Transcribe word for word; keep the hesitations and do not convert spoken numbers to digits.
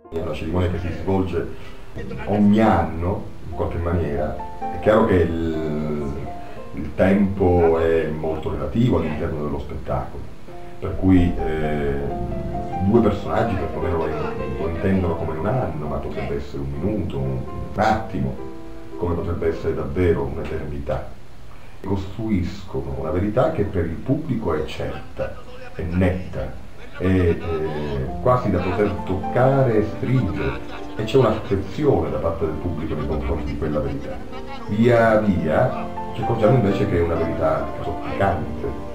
È una cerimonia che si svolge ogni anno, in qualche maniera. È chiaro che il, il tempo è molto relativo all'interno dello spettacolo, per cui eh, due personaggi perlomeno lo, lo intendono come un anno, ma potrebbe essere un minuto, un, un attimo, come potrebbe essere davvero un'eternità. Costruiscono una verità che per il pubblico è certa, è netta, è eh, quasi da poter toccare e stringere, e c'è un'affezione da parte del pubblico nei confronti di quella verità. Via via ci accorgiamo invece che è una verità zoppicante,